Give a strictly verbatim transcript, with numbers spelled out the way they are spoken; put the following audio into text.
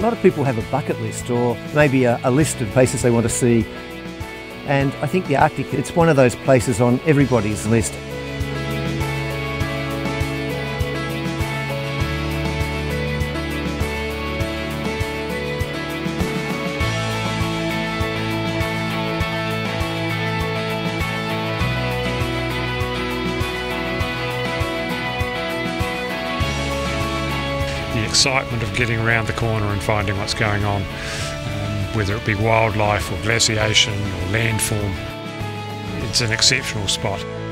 lot of people have a bucket list or maybe a, a list of places they want to see. And I think the Arctic, it's one of those places on everybody's list. The excitement of getting around the corner and finding what's going on, um, whether it be wildlife or glaciation or landform, it's an exceptional spot.